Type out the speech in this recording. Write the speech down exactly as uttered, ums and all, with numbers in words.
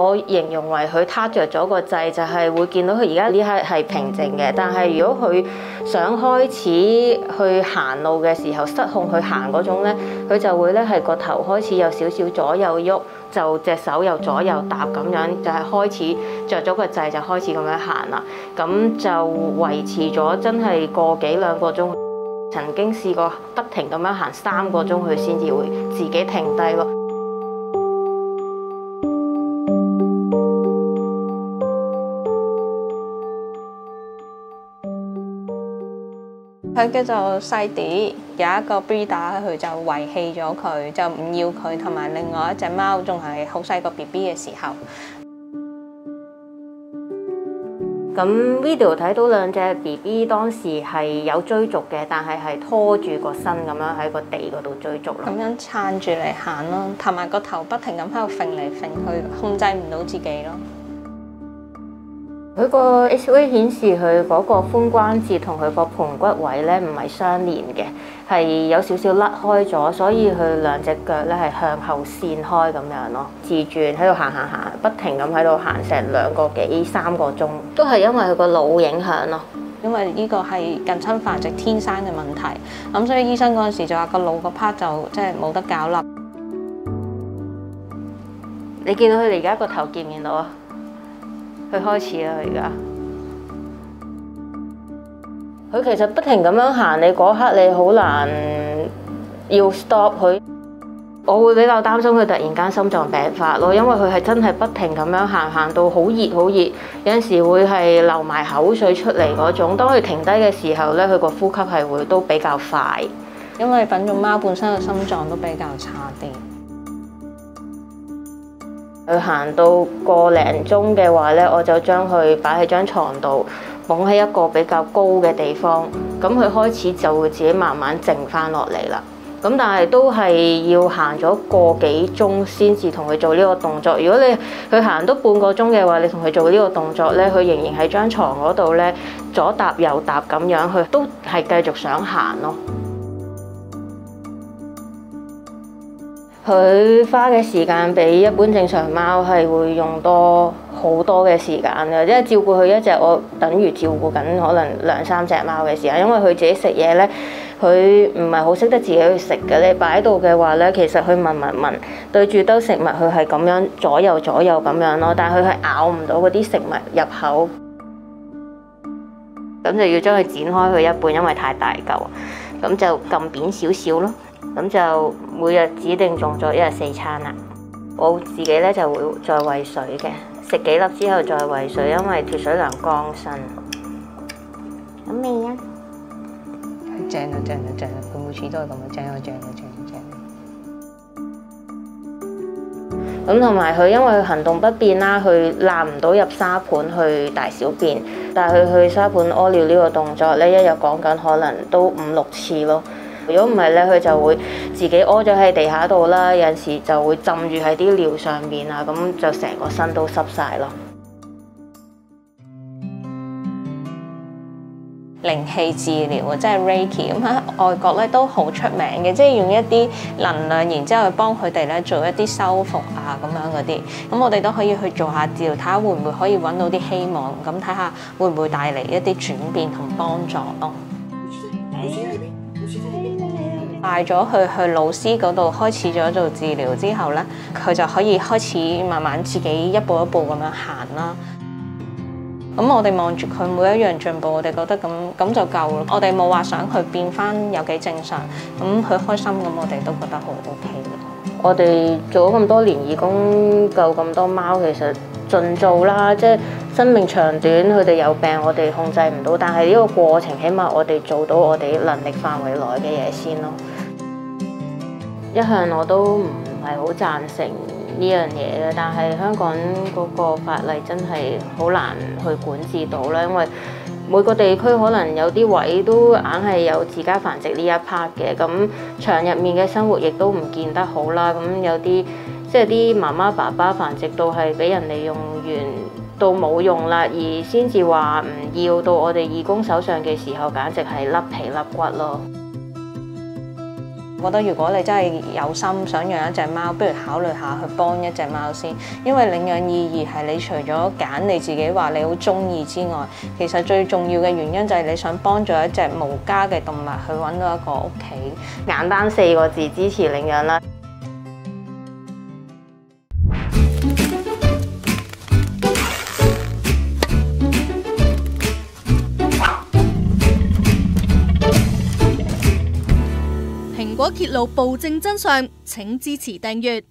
我形容為佢撻着咗個掣，就係、是、會見到佢而家呢刻係平靜嘅，但係如果佢想開始去行路嘅時候失控去行嗰種咧，佢就會咧係個頭開始有少少左右喐，就隻手又左右搭咁樣，就係、是、開始着咗個掣就開始咁樣行啦。咁就維持咗真係個幾兩個鐘，曾經試過不停咁樣行三個鐘，佢先至會自己停低咯。 佢叫做細啲，有一個 breeder 佢就遺棄咗佢，就唔要佢，同埋另外一隻貓仲係好細個 B B 嘅時候。 咁 video 睇到兩隻 B B 當時係有追逐嘅，但係係拖住個身咁樣喺個地嗰度追逐咯。 咁樣撐住嚟行咯，同埋個頭不停咁喺度揈嚟揈去，控制唔到自己咯。 佢個 X-ray 顯示佢嗰個髖關節同佢個盤骨位咧唔係相連嘅，係有少少甩開咗，所以佢兩隻腳咧係向後線開咁樣咯。自轉喺度行行行，不停咁喺度行成兩個幾三個鐘，都係因為佢個腦影響咯。 因為呢個係近親繁殖天生嘅問題，咁所以醫生嗰陣時就話個腦個 part 就即係冇得搞啦。 你見到佢哋而家個頭見唔見到啊？佢開始啦，佢而家。佢其實不停咁樣行，你嗰刻你好難要 stop 佢。我會比較擔心佢突然間心臟病發咯，因為佢係真係不停咁樣行，行到好熱好熱，有陣時會係流埋口水出嚟嗰種。當佢停低嘅時候咧，佢個呼吸係會都比較快， 因為品種貓本身嘅心臟都比較差啲。 佢行到個零鐘嘅話咧，我就將佢擺喺張床度，綁喺一個比較高嘅地方。咁佢開始就會自己慢慢靜翻落嚟啦。咁但係都係要行咗個幾鐘先至同佢做呢個動作。如果你佢行多半個鐘嘅話，你同佢做呢個動作咧，佢仍然喺張床嗰度咧，左搭右搭咁樣，佢都係繼續想行咯。佢花嘅時間比一般正常貓係會用多好多嘅時間嘅，因為照顧佢一隻，我等於照顧緊可能兩三隻貓嘅時間。因為佢自己食嘢咧，佢唔係好識得自己去食嘅。你擺喺度嘅話咧，其實佢聞聞聞對住兜食物，佢係咁樣左右左右咁樣咯，但係佢係咬唔到嗰啲食物入口，咁就要將佢剪開佢一半，因為太大嚿，咁就撳扁少少咯。咁就每日指定動作一日四餐啦。我自己咧就會再餵水嘅，食幾粒之後再餵水，因為脫水娘乾身。飲未啊？ 正啊正啊正啊！佢每次都係咁樣正啊正啊正啊正。 咁同埋佢因為佢行動不便啦，佢攬唔到入沙盤去大小便，但係佢去沙盤屙尿呢個動作咧，一日講緊可能都五六次咯。如果唔係咧，佢就會自己屙咗喺地下度啦，有陣時就會浸住喺啲尿上面啊，咁就成個身都濕晒咯。 靈氣治療即係 Reiki， 咁喺外國咧都好出名嘅，即係用一啲能量，然之後去幫佢哋咧做一啲修復啊咁樣嗰啲。咁我哋都可以去做下治療，睇下會唔會可以揾到啲希望，咁睇下會唔會帶嚟一啲轉變同幫助咯。帶咗佢去老師嗰度開始咗做治療之後咧，佢就可以開始慢慢自己一步一步咁樣行啦。咁我哋望住佢每一樣進步，我哋覺得咁咁就夠咯。我哋冇話想佢變翻有幾正常，咁佢開心咁，我哋都覺得好 OK 咯。 我哋做咗咁多年義工，救咁多貓，其實盡做啦，即係生命長短，佢哋有病，我哋控制唔到，但係呢個過程，起碼我哋做到我哋能力範圍內嘅嘢先咯。一向我都唔係好贊成呢樣嘢嘅，但係香港嗰個法例真係好難去管治到啦，因為每個地區可能有啲位都硬係有自家繁殖呢一 part 嘅，咁場入面嘅生活亦都唔見得好啦。咁有啲即係啲媽媽爸爸繁殖到係俾人哋用完到冇用啦，而先至話唔要到我哋義工手上嘅時候，簡直係甩皮甩骨咯。 我覺得如果你真係有心想養一隻貓，不如考慮下去幫一隻貓先，因為領養意義係你除咗揀你自己話你好中意之外，其實最重要嘅原因就係你想幫助一隻無家嘅動物去揾到一個屋企。 簡單四個字，支持領養啦！ 蘋果揭露暴政真相，請支持訂閱。